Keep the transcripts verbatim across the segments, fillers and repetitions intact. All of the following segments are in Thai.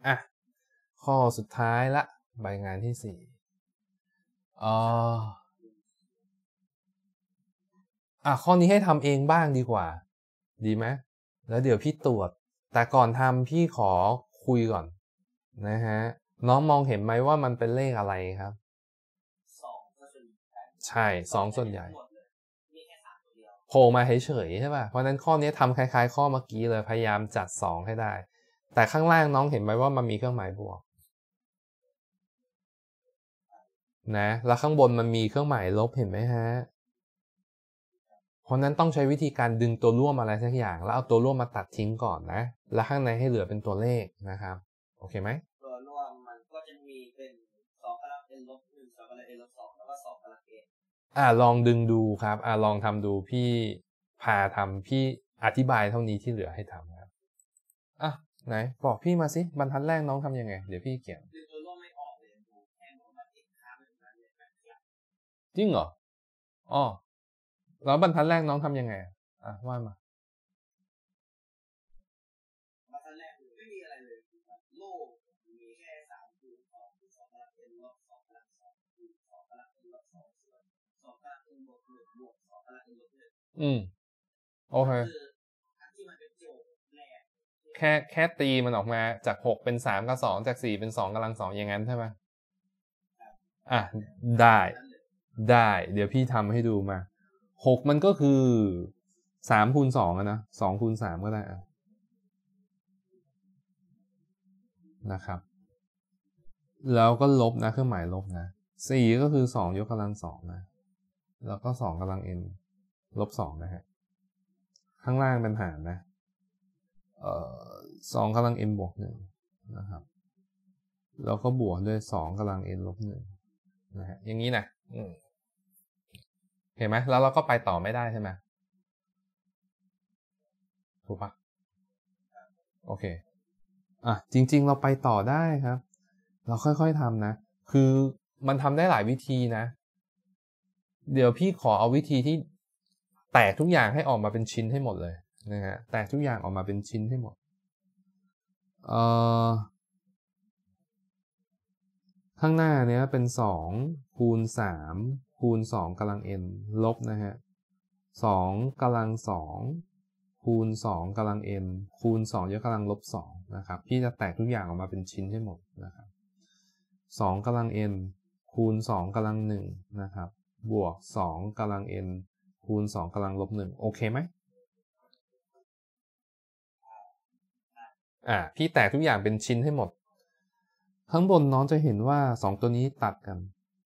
อ่ะข้อสุดท้ายละใบงานที่สี่เอ่ออ่ะข้อนี้ให้ทำเองบ้างดีกว่าดีไหมแล้วเดี๋ยวพี่ตรวจแต่ก่อนทำพี่ขอคุยก่อนนะฮะน้องมองเห็นไหมว่ามันเป็นเลขอะไรครับสองใช่สองส่วนใหญ่โผล่มาเฉยๆใช่ป่ะเพราะนั้นข้อนี้ทำคล้ายๆข้อเมื่อกี้เลยพยายามจัดสองให้ได้แต่ข้างล่างน้องเห็นไหมว่ามันมีเครื่องหมายบวกนะแล้วข้างบนมันมีเครื่องหมายลบเห็นไหมฮะเพราะนั้นต้องใช้วิธีการดึงตัวร่วมอะไรสักอย่างแล้วเอาตัวร่วมมาตัดทิ้งก่อนนะแล้วข้างในให้เหลือเป็นตัวเลขนะครับโอเคไหมตัวร่วมมันก็จะมีเป็นสองกำลัง n ลบหนึ่งสองกำลัง n ลบสองแล้วก็สองกำลัง n อ่าลองดึงดูครับอ่าลองทำดูพี่พาทำพี่อธิบายเท่านี้ที่เหลือให้ทำครับอ่ะไหนบอกพี่มาสิบรรทัดแรกน้องทำยังไงเดี๋ยวพี่เขียนตัวร่วมไม่ออกเลยแค่บอกว่าติดข้ามเลยจริงเหรออ๋อแล้วบรรทัดแรกน้องทำยังไงอ่ะว่ามาบรรทัดแรกไม่มีอะไรเลยโลกมีแค่สามคูณสองคูณสองกำลังเป็นลบสองกำลังสองคูณสองกำลังเป็นลบสองส่วนสองกำลังเป็นบวกหนึ่งบวกสองกำลังเป็นลบหนึ่งอืมโอเคแค่แค่ตีมันออกมาจากหกเป็นสามกับสองจากสี่เป็นสองกำลังสองอย่างนั้นใช่ไหมอ่ะได้ได้เดี๋ยวพี่ทำให้ดูมาหกมันก็คือสามคูณสองอะนะสองคูณสามก็ได้อะนะครับแล้วก็ลบนะเครื่องหมายลบนะสี่ก็คือสองยกกำลังสองนะแล้วก็สองกำลัง n ลบสองนะฮะข้างล่างเป็นหารนะเอ่อสองกำลัง n บวกหนึ่งนะครับแล้วก็บวกด้วยสองกำลัง n ลบหนึ่งนะฮะอย่างนี้นะอืมเห็นไหมแล้วเราก็ไปต่อไม่ได้ใช่ไหมถูกปะโอเคอ่ะจริงๆเราไปต่อได้ครับเราค่อยๆทำนะคือมันทำได้หลายวิธีนะเดี๋ยวพี่ขอเอาวิธีที่แตกทุกอย่างให้ออกมาเป็นชิ้นให้หมดเลยนะฮะแตกทุกอย่างออกมาเป็นชิ้นให้หมดเอ่อข้างหน้าเนี้ยเป็นสองคูณสามคูณสองกำลัง n ลบนะฮะสองกำลังสองคูณสองกำลัง n คูณสองยกกำลังลบสองนะครับพี่จะแตกทุกอย่างออกมาเป็นชิ้นให้หมดนะครับสองกำลัง n คูณสองกำลังหนึ่งนะครับบวกสองกำลัง n คูณสองกำลังลบหนึ่งโอเคไหมอ่าพี่แตกทุกอย่างเป็นชิ้นให้หมดข้างบนน้องจะเห็นว่าสองตัวนี้ตัดกัน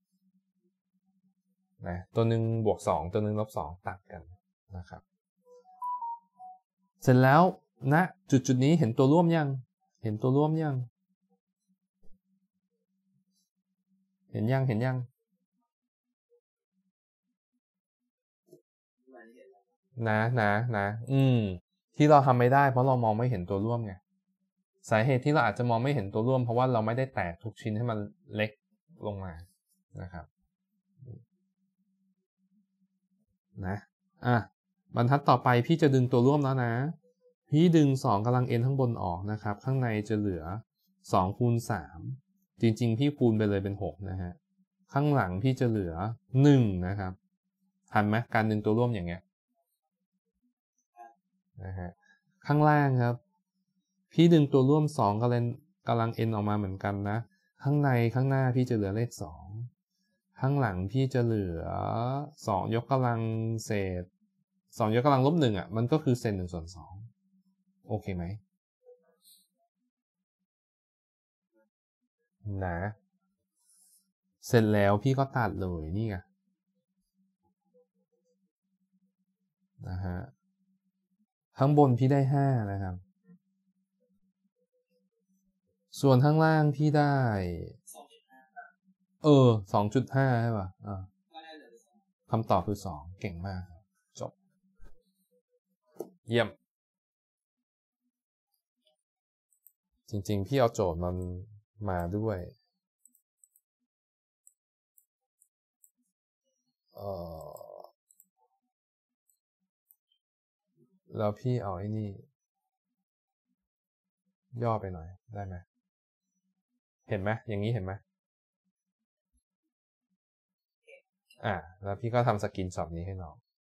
นะตัวหนึ่งบวกสองตัวหนึ่งลบสองตัดกันนะครับเสร็จแล้วณนะจุดจุดนี้เห็นตัวร่วมยังเห็นตัวร่วมยังเห็นยังเห็นยังนะนะนะอืมที่เราทำไม่ได้เพราะเรามองไม่เห็นตัวร่วมไงสาเหตุที่เราอาจจะมองไม่เห็นตัวร่วมเพราะว่าเราไม่ได้แตกทุกชิ้นให้มันเล็กลงมานะครับนะอ่ะบรรทัดต่อไปพี่จะดึงตัวร่วมแล้วนะพี่ดึงสองกำลัง n ข้างบนออกนะครับข้างในจะเหลือสองคูณสามจริงๆพี่คูณไปเลยเป็นหกนะฮะข้างหลังพี่จะเหลือหนึ่งนะครับทันไหมการดึงตัวร่วมอย่างเงี้ยนะฮะข้างล่างครับพี่ดึงตัวร่วมสองกำลังกำลัง n ออกมาเหมือนกันนะข้างในข้างหน้าพี่จะเหลือเลขสองข้างหลังพี่จะเหลือสองยกกำลังเศษสองยกกำลังลบหนึ่งอ่ะมันก็คือเศษหนึ่งส่วนสองโอเคไหมนะเสร็จแล้วพี่ก็ตัดเลยนี่ไงนะฮะข้างบนพี่ได้ห้านะครับส่วนข้างล่างพี่ได้เออสองจุดห้าใช่ป่ะอ่าคำตอบคือสองเก่งมากจบเยี่ยมจริงๆพี่เอาโจทย์มันมาด้วยเออแล้วพี่เอาไอ้นี่ย่อไปหน่อยได้ไหมเห็นไหมอย่างนี้เห็นไหมอ่าแล้วพี่ก็ทำสกรีนช็อตนี้ให้น้อง